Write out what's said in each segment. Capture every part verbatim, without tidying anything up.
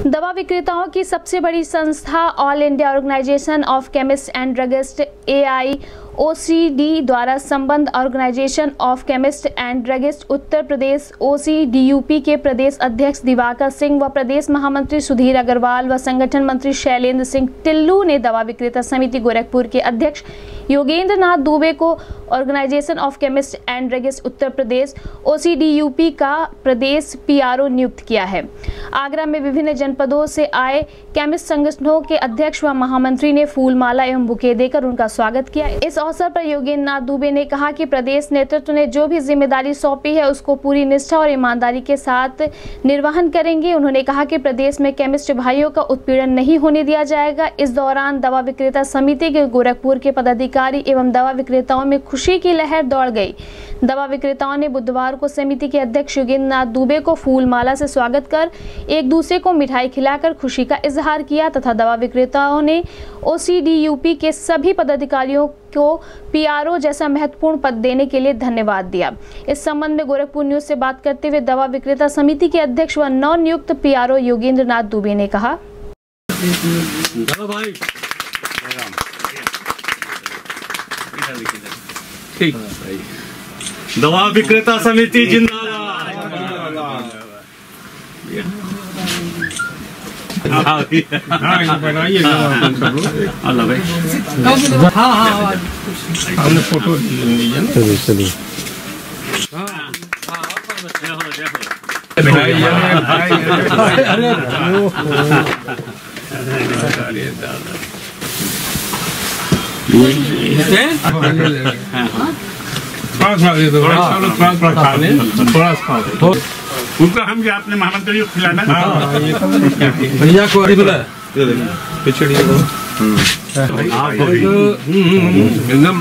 दवा विक्रेताओं की सबसे बड़ी संस्था all India organisation of chemist and druggist A I O C D द्वारा संबंध organisation of chemist and druggist Uttar Pradesh O C D U P के प्रदेश अध्यक्ष दिवाकर सिंह व प्रदेश महामंत्री सुधीर अग्रवाल व संगठन मंत्री शैलेंद्र सिंह टिल्लू ने दवा विक्रेता समिति गोरखपुर के अध्यक्ष योगेंद्र नाथ दुबे को organisation of chemist and druggist Uttar Pradesh O C D U P का प्रदेश पी आर ओ नियुक्त किया है। आगरा में विभिन्न जनपदों से आए केमिस्ट संगठनों के अध्यक्ष व महामंत्री ने फूल माला एवं बुके देकर उनका स्वागत किया। इस अवसर पर योगेंद्र नाथ दुबे ने कहा कि प्रदेश नेतृत्व ने जो भी जिम्मेदारी सौंपी है उसको पूरी निष्ठा और ईमानदारी के साथ निर्वहन करेंगे। उन्होंने कहा कि प्रदेश में केमिस्ट भाइयों का उत्पीड़न नहीं होने दिया जाएगा। इस दौरान दवा विक्रेता समिति के गोरखपुर के पदाधिकारी एवं दवा विक्रेताओं में खुशी की लहर दौड़ गई। दवा विक्रेताओं ने बुधवार को समिति के अध्यक्ष योगेंद्र नाथ दुबे को फूल माला से स्वागत कर एक दूसरे को मिठाई खिलाकर खुशी का इजहार किया तथा दवा विक्रेताओं ने O C D U P के सभी पदाधिकारियों को पी आर ओ जैसा महत्वपूर्ण पद देने के लिए धन्यवाद दिया। इस संबंध में गोरखपुर न्यूज से बात करते हुए दवा विक्रेता समिति के अध्यक्ष व नवनियुक्त P R O Yogendra Nath Dubey ने कहा, दवा विक्रेता समिति जिंदाबाद। अल्लाह भाई हाँ हाँ हमने फोटो लीजिए ना। चलिए चलिए उनका हम जो आपने महामंत्री को खिलाना भैया को पिछड़ी एकदम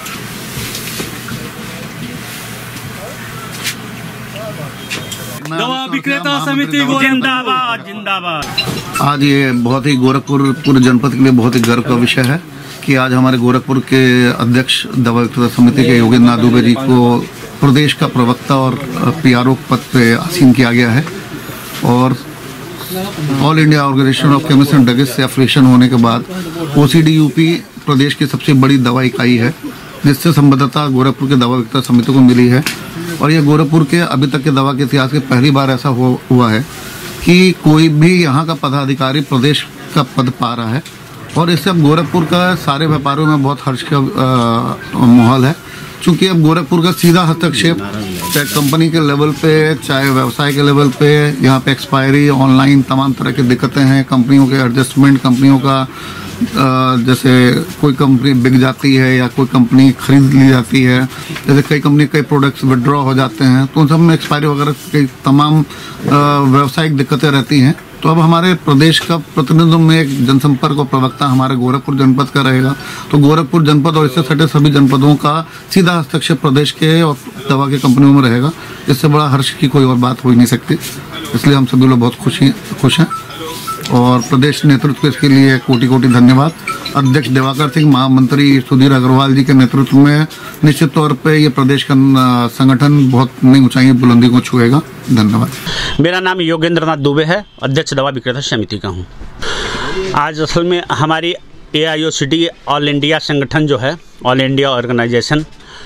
दवा विक्रेता समिति जिंदाबाद जिंदाबाद। आज ये बहुत ही गोरखपुर पूरे जनपद के लिए बहुत ही गर्व का विषय है कि आज हमारे गोरखपुर के अध्यक्ष दवा विक्रेता समिति के योगेंद्र नाथ दुबे जी को प्रदेश का प्रवक्ता और पी आर ओ पद पे आसीन किया गया है। और all India organisation of chemist and druggist से एफिलिएशन होने के बाद O C D U P प्रदेश की सबसे बड़ी दवा इकाई है, जिससे संबद्धता गोरखपुर के दवा विक्रेता समिति को मिली है। और यह गोरखपुर के अभी तक के दवा के इतिहास के पहली बार ऐसा हुआ है कि कोई भी यहाँ का पदाधिकारी प्रदेश का पद पा रहा है। और इससे अब गोरखपुर का सारे व्यापारियों में बहुत हर्ष का माहौल है, क्योंकि अब गोरखपुर का सीधा हस्तक्षेप चाहे कंपनी के लेवल पे चाहे व्यवसाय के लेवल पे यहाँ पे एक्सपायरी ऑनलाइन तमाम तरह की दिक्कतें हैं। कंपनियों के एडजस्टमेंट, कंपनियों का जैसे कोई कंपनी बिक जाती है या कोई कंपनी खरीद ली जाती है, जैसे कई कंपनी कई प्रोडक्ट्स विड्रॉ हो जाते हैं, तो उन सब में एक्सपायरी वगैरह की तमाम व्यावसायिक दिक्कतें रहती हैं। तो अब हमारे प्रदेश का प्रतिनिधित्व में एक जनसंपर्क और प्रवक्ता हमारे गोरखपुर जनपद का रहेगा। तो गोरखपुर जनपद और इससे सटे सभी जनपदों का सीधा हस्तक्षेप प्रदेश के और दवा के कंपनियों में रहेगा। इससे बड़ा हर्ष की कोई और बात हो ही नहीं सकती। इसलिए हम सभी लोग बहुत खुशी खुश हैं और प्रदेश नेतृत्व को इसके लिए कोटि कोटि धन्यवाद। अध्यक्ष दिवाकर सिंह, महामंत्री सुधीर अग्रवाल जी के नेतृत्व में निश्चित तौर पे ये प्रदेश का संगठन बहुत नई ऊंचाई बुलंदी को छुएगा। धन्यवाद। मेरा नाम योगेंद्र नाथ दुबे है, अध्यक्ष दवा विक्रेता समिति का हूँ। आज असल में हमारी A I O C D all India संगठन जो है, ऑल इंडिया ऑर्गेनाइजेशन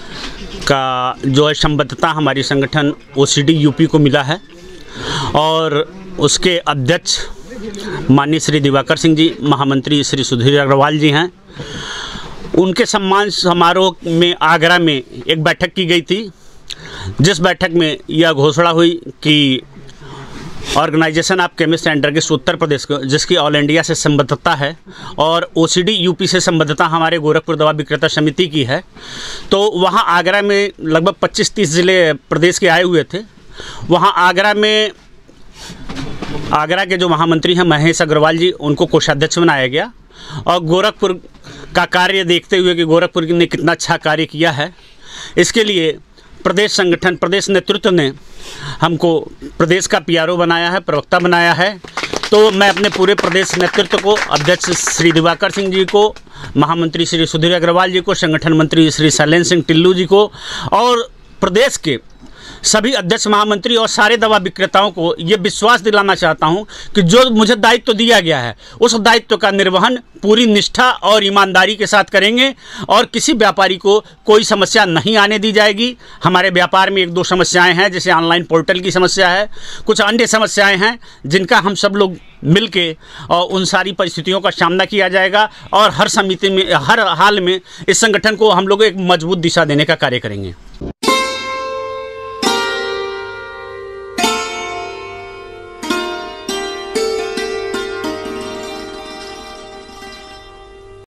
का जो है संबद्धता हमारी संगठन O C D U P को मिला है और उसके अध्यक्ष माननीय श्री दिवाकर सिंह जी, महामंत्री श्री सुधीर अग्रवाल जी हैं। उनके सम्मान समारोह में आगरा में एक बैठक की गई थी, जिस बैठक में यह घोषणा हुई कि organisation of chemist and druggist Uttar Pradesh को, जिसकी ऑल इंडिया से संबद्धता है और O C D U P से संबद्धता हमारे गोरखपुर दवा विक्रेता समिति की है, तो वहाँ आगरा में लगभग पच्चीस तीस ज़िले प्रदेश के आए हुए थे। वहाँ आगरा में आगरा के जो महामंत्री हैं महेश अग्रवाल जी, उनको कोषाध्यक्ष बनाया गया। और गोरखपुर का कार्य देखते हुए कि गोरखपुर ने कितना अच्छा कार्य किया है, इसके लिए प्रदेश संगठन, प्रदेश नेतृत्व ने हमको प्रदेश का पी आर ओ बनाया है, प्रवक्ता बनाया है। तो मैं अपने पूरे प्रदेश नेतृत्व को, अध्यक्ष श्री दिवाकर सिंह जी को, महामंत्री श्री सुधीर अग्रवाल जी को, संगठन मंत्री श्री शैलेंद्र सिंह टिल्लू जी को और प्रदेश के सभी अध्यक्ष महामंत्री और सारे दवा विक्रेताओं को ये विश्वास दिलाना चाहता हूं कि जो मुझे दायित्व दिया गया है उस दायित्व का निर्वहन पूरी निष्ठा और ईमानदारी के साथ करेंगे और किसी व्यापारी को कोई समस्या नहीं आने दी जाएगी। हमारे व्यापार में एक दो समस्याएं हैं, जैसे ऑनलाइन पोर्टल की समस्या है, कुछ अन्य समस्याएं हैं जिनका हम सब लोग मिलके और उन सारी परिस्थितियों का सामना किया जाएगा और हर समिति में हर हाल में इस संगठन को हम लोग एक मजबूत दिशा देने का कार्य करेंगे।